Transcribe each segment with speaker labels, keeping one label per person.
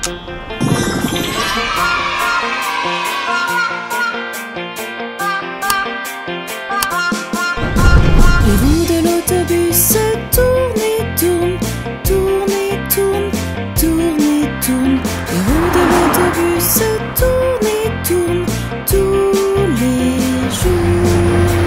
Speaker 1: Les roues de l'autobus tournent et tournent, tournent et tournent, tournent et tournent. Les roues de l'autobus tournent et tournent tous les jours.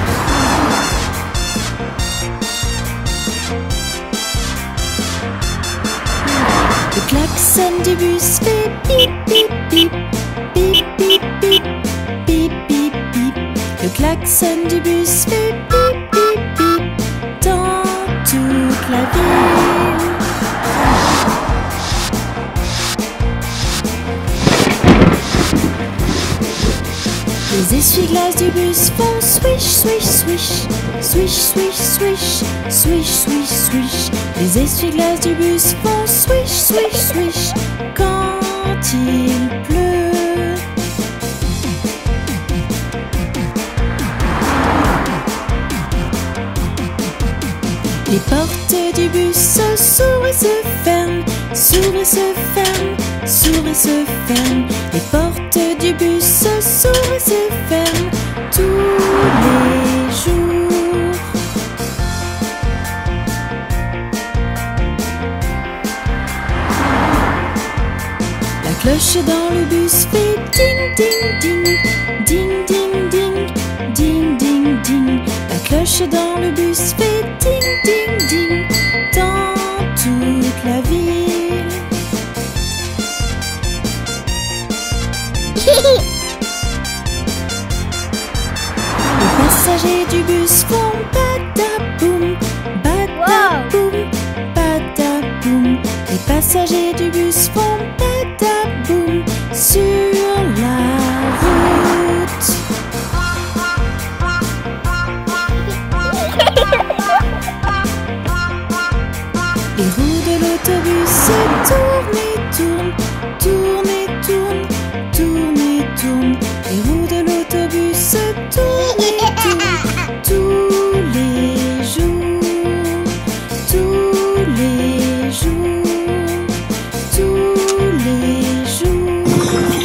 Speaker 1: Le klaxon du bus fait bip bip bip, bip bip bip, bip bip bip. Le klaxon du bus fait bip bip bip dans toute la ville. Les essuie-glaces du bus font swish swish swish, swish swish swish, swish swish swish. Les essuie-glaces du bus font swish swish swish quand il pleut. Les portes du bus s'ouvrent et se ferment, s'ouvrent et se ferment, s'ouvrent et se ferment. Les portes du bus s'ouvrent et se ferment tous les jours. La cloche dans le bus fait ding ding ding, ding ding ding, ding ding ding. La cloche dans le bus fait ding ding ding dans toute la ville. Les passagers du bus font badaboum, badaboum, badaboum. Les passagers du bus font badaboum sur la route. Les roues de l'autobus tournent et tournent, tournent et tournent, tournent et tournent. Les roues de l'autobus tournent et tournent tous les jours, tous les jours, tous les jours.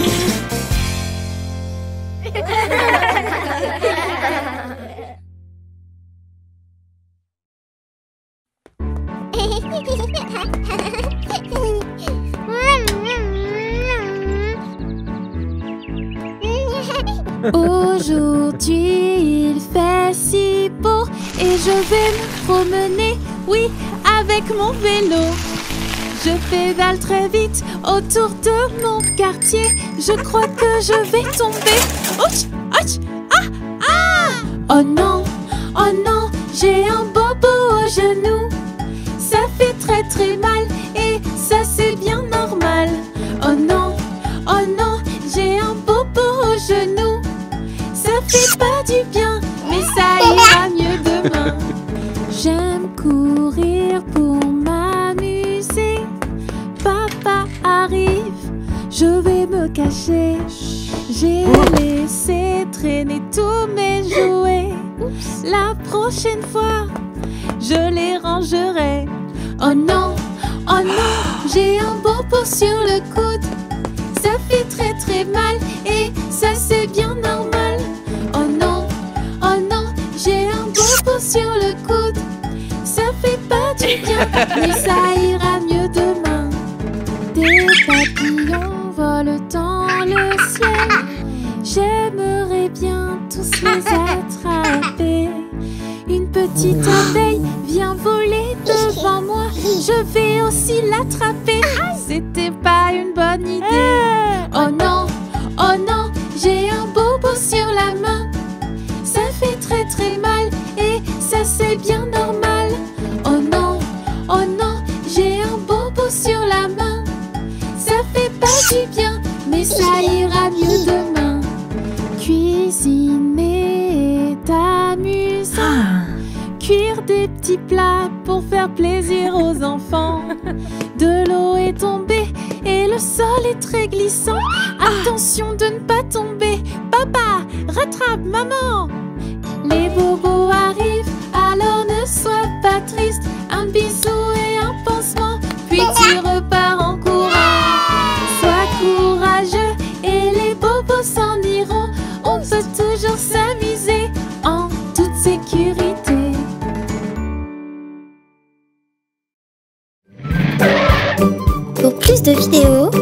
Speaker 1: Aujourd'hui il fait si beau et je vais me promener, oui, avec mon vélo. Je pédale très vite autour de mon quartier. Je crois que je vais tomber. Ouch, ouch, ah. Oh non, j'ai un bobo au genou. Ça fait très très mal et ça c'est bien normal. Oh non, j'ai un bobo au genou. Ça fait pas du bien, mais ça ira mieux demain. J'aime courir pour m'amuser. Papa arrive, je vais me cacher. J'ai laissé traîner tous mes jouets. La prochaine fois, je les rangerai. Oh non, j'ai un bobo sur le coude. Ça fait très très mal et ça c'est bien normal. Oh non, j'ai un bobo sur le coude. Ça fait pas du bien, mais ça ira mieux demain. Des papillons volent dans le ciel. J'aimerais bien tous les attraper. Une petite abeille vient voler devant moi. Je vais aussi l'attraper. C'était pas une bonne idée. Oh non, j'ai un bobo sur la main. Ça fait très très mal et ça c'est bien normal. Oh non, j'ai un bobo sur la main. Ça fait pas du bien, mais ça ira mieux demain. Cuisiner est amusant. Cuire des petits plats pour faire plaisir aux enfants. De l'eau est tombée et le sol est très glissant. Attention de ne pas tomber. Papa, rattrape maman. Les bobos arrivent, alors ne sois pas triste. Un bisou et un pansement, puis tu repars en courant.
Speaker 2: vidéo.